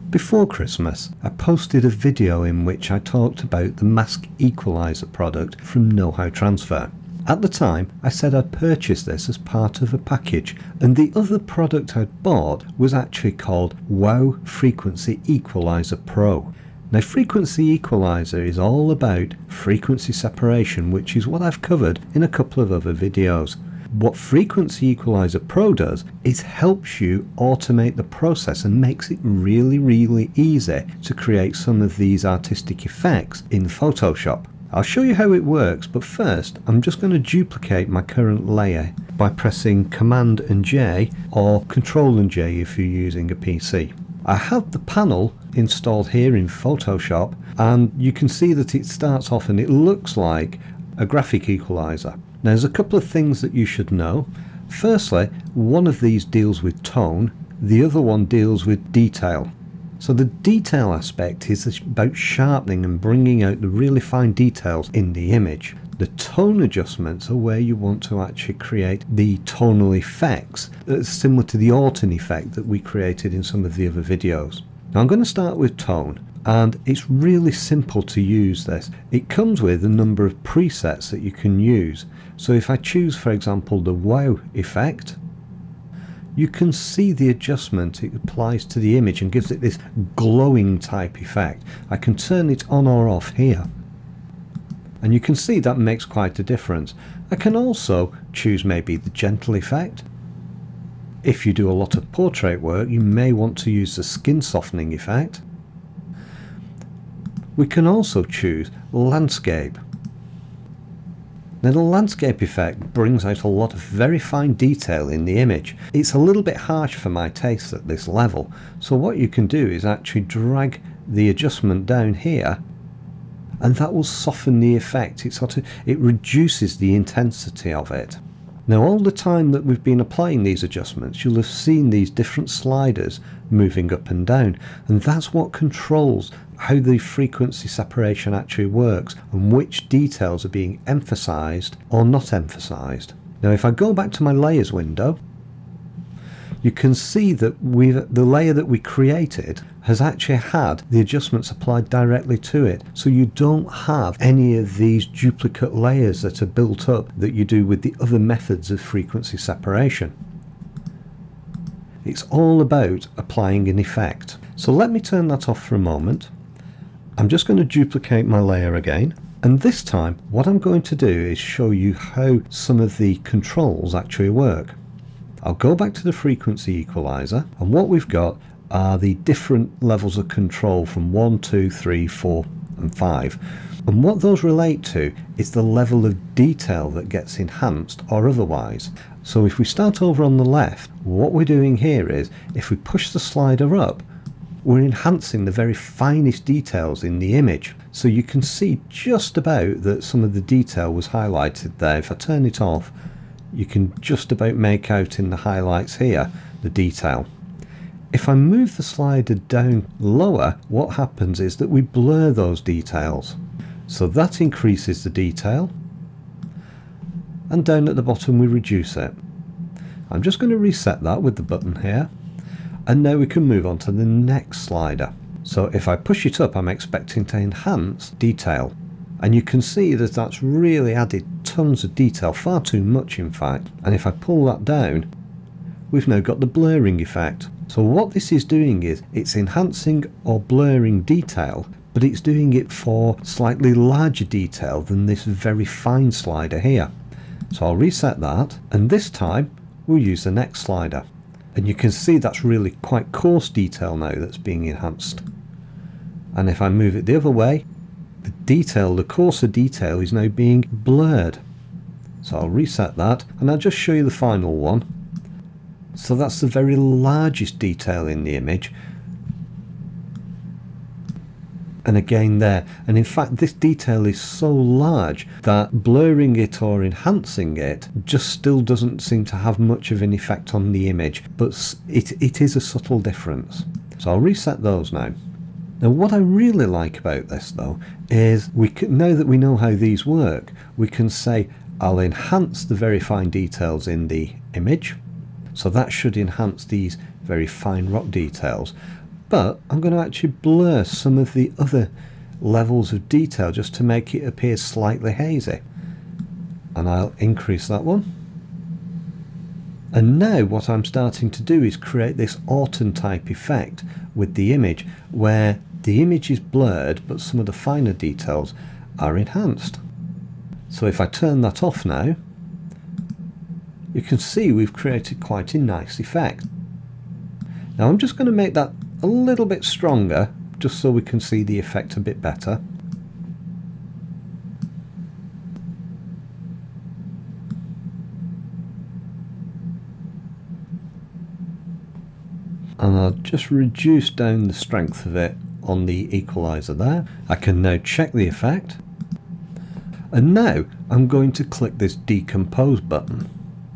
Before Christmas, I posted a video in which I talked about the Mask Equalizer product from WOW Transfer. At the time, I said I'd purchased this as part of a package, and the other product I'd bought was actually called WOW Frequency Equalizer Pro. Now, Frequency Equalizer is all about frequency separation, which is what I've covered in a couple of other videos. What Frequency Equalizer Pro does is helps you automate the process and makes it really easy to create some of these artistic effects in Photoshop. I'll show you how it works, but first I'm just going to duplicate my current layer by pressing Command and J or Control and J if you're using a PC. I have the panel installed here in Photoshop, and you can see that it starts off and it looks like a graphic equalizer. Now, there's a couple of things that you should know. Firstly, one of these deals with tone, the other one deals with detail. So the detail aspect is about sharpening and bringing out the really fine details in the image. The tone adjustments are where you want to actually create the tonal effects, similar to the autumn effect that we created in some of the other videos. Now, I'm going to start with tone. And it's really simple to use this. It comes with a number of presets that you can use. So if I choose, for example, the WOW effect, you can see the adjustment it applies to the image and gives it this glowing type effect. I can turn it on or off here, and you can see that makes quite a difference. I can also choose maybe the gentle effect. If you do a lot of portrait work, you may want to use the skin softening effect. We can also choose landscape. Now, the landscape effect brings out a lot of very fine detail in the image. It's a little bit harsh for my taste at this level, so what you can do is actually drag the adjustment down here, and that will soften the effect. It reduces the intensity of it. Now, all the time that we've been applying these adjustments, you'll have seen these different sliders moving up and down, and that's what controls how the frequency separation actually works and which details are being emphasized or not emphasized. Now, if I go back to my layers window, you can see that the layer that we created has actually had the adjustments applied directly to it. So you don't have any of these duplicate layers that are built up that you do with the other methods of frequency separation. It's all about applying an effect. So let me turn that off for a moment. I'm just going to duplicate my layer again. And this time, what I'm going to do is show you how some of the controls actually work. I'll go back to the frequency equalizer, and what we've got are the different levels of control from 1, 2, 3, 4 and 5. And what those relate to is the level of detail that gets enhanced or otherwise. So if we start over on the left, what we're doing here is, if we push the slider up, we're enhancing the very finest details in the image. So you can see just about that some of the detail was highlighted there. If I turn it off, you can just about make out in the highlights here the detail. If I move the slider down lower, what happens is that we blur those details. So that increases the detail, and down at the bottom we reduce it. I'm just going to reset that with the button here, and now we can move on to the next slider. So if I push it up, I'm expecting to enhance detail, and you can see that that's really added tons of detail, far too much in fact. And if I pull that down, we've now got the blurring effect. So what this is doing is it's enhancing or blurring detail, but it's doing it for slightly larger detail than this very fine slider here. So I'll reset that, and this time we'll use the next slider, and you can see that's really quite coarse detail now that's being enhanced. And if I move it the other way, the coarser detail is now being blurred. So I'll reset that, and I'll just show you the final one. So that's the very largest detail in the image, and again there, and in fact this detail is so large that blurring it or enhancing it just still doesn't seem to have much of an effect on the image, but it is a subtle difference. So I'll reset those now. Now, what I really like about this though is now that we know how these work, we can say I'll enhance the very fine details in the image, so that should enhance these very fine rock details. but I'm going to actually blur some of the other levels of detail just to make it appear slightly hazy, and I'll increase that one. And now what I'm starting to do is create this autumn type effect with the image, where the image is blurred but some of the finer details are enhanced. So if I turn that off now, you can see we've created quite a nice effect. Now I'm just going to make that a little bit stronger just so we can see the effect a bit better. And I'll just reduce down the strength of it on the equalizer there. I can now check the effect, and now I'm going to click this decompose button.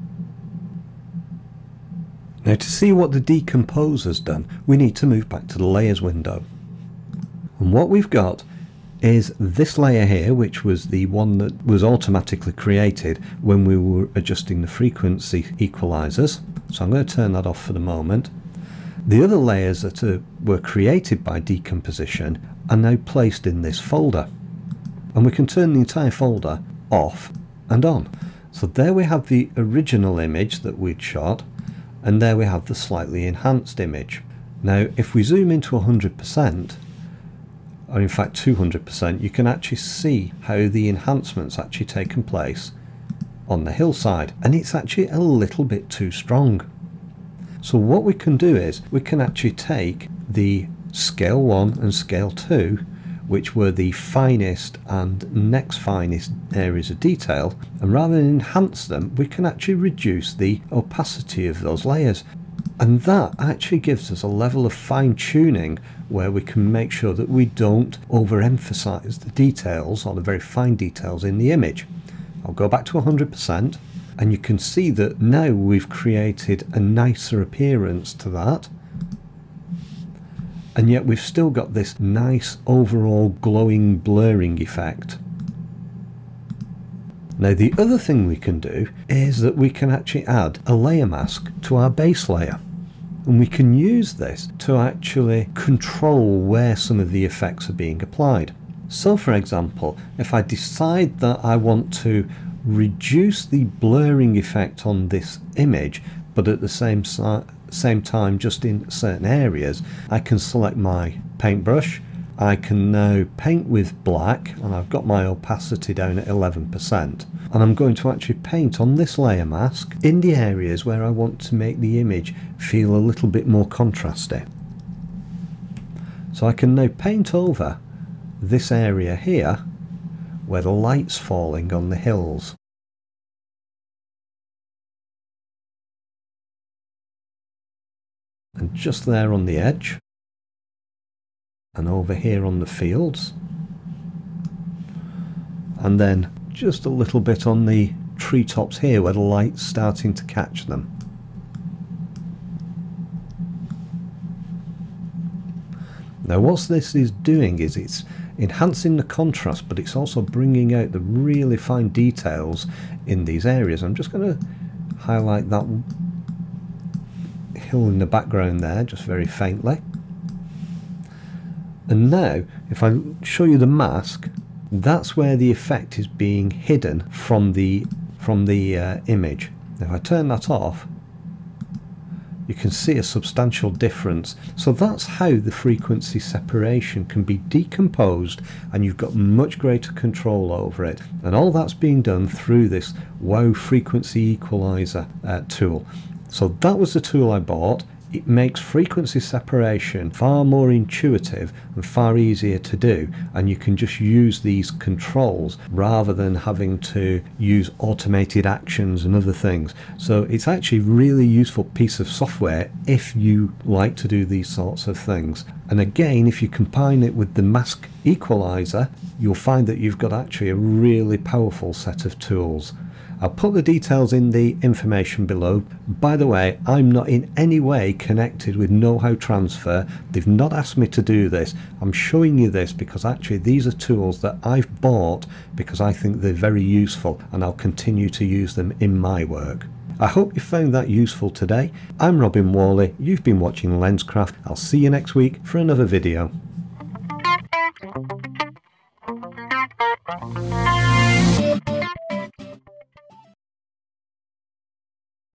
Now to see what the decompose has done, we need to move back to the layers window, and what we've got is this layer here, which was the one that was automatically created when we were adjusting the frequency equalizers. So I'm going to turn that off for the moment. The other layers that were created by decomposition are now placed in this folder, and we can turn the entire folder off and on. So there we have the original image that we'd shot, and there we have the slightly enhanced image. Now if we zoom into 100%, or in fact 200%, you can actually see how the enhancements actually taken place on the hillside, and it's actually a little bit too strong. So what we can do is we can actually take the scale 1 and scale 2, which were the finest and next finest areas of detail, and rather than enhance them, we can actually reduce the opacity of those layers. And that actually gives us a level of fine-tuning where we can make sure that we don't overemphasize the details or the very fine details in the image. I'll go back to 100%. And you can see that now we've created a nicer appearance to that, and yet we've still got this nice overall glowing blurring effect. Now the other thing we can do is that we can actually add a layer mask to our base layer, and we can use this to actually control where some of the effects are being applied. So for example, if I decide that I want to reduce the blurring effect on this image, but at the same time just in certain areas, I can select my paintbrush. I can now paint with black, and I've got my opacity down at 11%, and I'm going to actually paint on this layer mask in the areas where I want to make the image feel a little bit more contrasty. So I can now paint over this area here where the light's falling on the hills. And just there on the edge, and over here on the fields, and then just a little bit on the treetops here where the light's starting to catch them. Now what this is doing is it's enhancing the contrast, but it's also bringing out the really fine details in these areas. I'm just going to highlight that hill in the background there just very faintly. And now if I show you the mask, that's where the effect is being hidden from the image. Now if I turn that off, you can see a substantial difference. So that's how the frequency separation can be decomposed, and you've got much greater control over it. And all that's being done through this WOW Frequency Equalizer tool. So that was the tool I bought. It makes frequency separation far more intuitive and far easier to do, and you can just use these controls rather than having to use automated actions and other things. So it's actually a really useful piece of software if you like to do these sorts of things. And again, if you combine it with the mask equalizer, you'll find that you've got actually a really powerful set of tools. I'll put the details in the information below. By the way, I'm not in any way connected with Know-How Transfer. They've not asked me to do this. I'm showing you this because actually these are tools that I've bought because I think they're very useful, and I'll continue to use them in my work. I hope you found that useful today. I'm Whalley, you've been watching Lenscraft. I'll see you next week for another video.